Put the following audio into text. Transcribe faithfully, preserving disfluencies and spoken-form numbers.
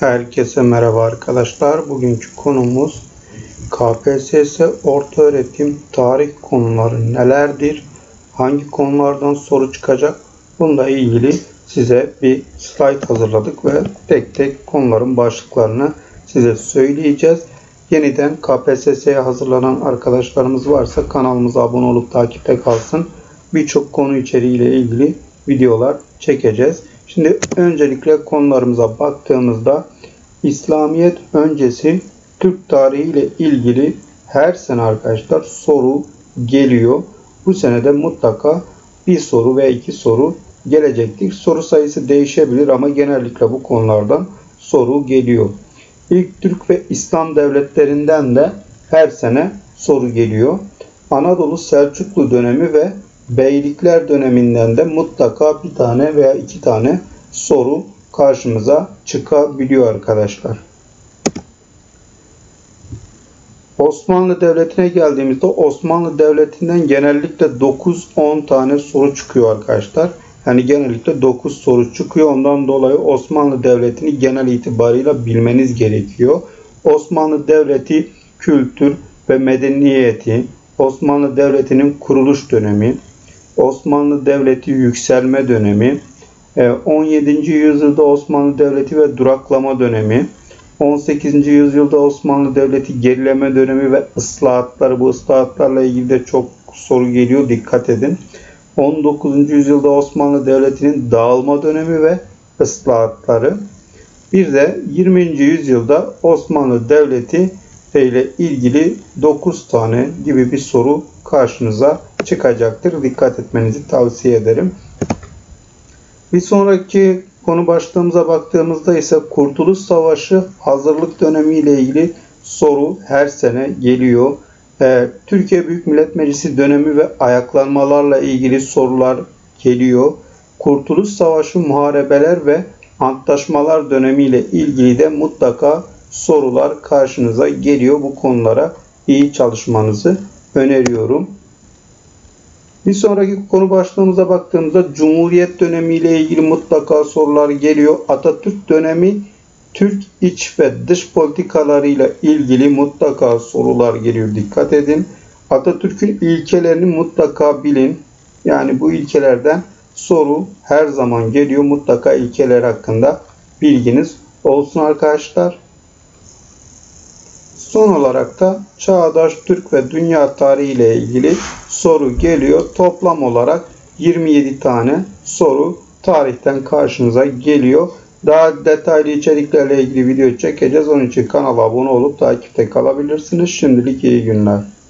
Herkese merhaba arkadaşlar. Bugünkü konumuz K P S S ortaöğretim tarih konuları nelerdir? Hangi konulardan soru çıkacak? Bununla ilgili size bir slide hazırladık ve tek tek konuların başlıklarını size söyleyeceğiz. Yeniden K P S S'ye hazırlanan arkadaşlarımız varsa kanalımıza abone olup takipte kalsın. Birçok konu içeriğiyle ilgili videolar çekeceğiz. Şimdi öncelikle konularımıza baktığımızda İslamiyet öncesi Türk tarihi ile ilgili her sene arkadaşlar soru geliyor. Bu senede mutlaka bir soru veya iki soru gelecektir. Soru sayısı değişebilir ama genellikle bu konulardan soru geliyor. İlk Türk ve İslam devletlerinden de her sene soru geliyor. Anadolu Selçuklu dönemi ve Beylikler döneminden de mutlaka bir tane veya iki tane soru karşımıza çıkabiliyor arkadaşlar. Osmanlı Devleti'ne geldiğimizde Osmanlı Devleti'nden genellikle dokuz on tane soru çıkıyor arkadaşlar. Yani genellikle dokuz soru çıkıyor. Ondan dolayı Osmanlı Devleti'ni genel itibarıyla bilmeniz gerekiyor. Osmanlı Devleti kültür ve medeniyeti, Osmanlı Devleti'nin kuruluş dönemi, Osmanlı Devleti yükselme dönemi, on yedinci yüzyılda Osmanlı Devleti ve duraklama dönemi, on sekizinci yüzyılda Osmanlı Devleti gerileme dönemi ve ıslahatları. Bu ıslahatlarla ilgili de çok soru geliyor. Dikkat edin. on dokuzuncu yüzyılda Osmanlı Devleti'nin dağılma dönemi ve ıslahatları. Bir de yirminci yüzyılda Osmanlı Devleti ile ilgili dokuz tane gibi bir soru karşınıza çıkacaktır. Dikkat etmenizi tavsiye ederim. Bir sonraki konu başlığımıza baktığımızda ise Kurtuluş Savaşı hazırlık dönemi ile ilgili soru her sene geliyor. Ee, Türkiye Büyük Millet Meclisi dönemi ve ayaklanmalarla ilgili sorular geliyor. Kurtuluş Savaşı muharebeler ve antlaşmalar dönemi ile ilgili de mutlaka sorular karşınıza geliyor. Bu konulara iyi çalışmanızı öneriyorum. Bir sonraki konu başlığımıza baktığımızda Cumhuriyet dönemi ile ilgili mutlaka sorular geliyor. Atatürk dönemi Türk iç ve dış politikalarıyla ilgili mutlaka sorular geliyor. Dikkat edin. Atatürk'ün ilkelerini mutlaka bilin. Yani bu ilkelerden soru her zaman geliyor. Mutlaka ilkeler hakkında bilginiz olsun arkadaşlar. Son olarak da Çağdaş Türk ve Dünya Tarihi ile ilgili soru geliyor. Toplam olarak yirmi yedi tane soru tarihten karşınıza geliyor. Daha detaylı içeriklerle ilgili video çekeceğiz. Onun için kanala abone olup takipte kalabilirsiniz. Şimdilik iyi günler.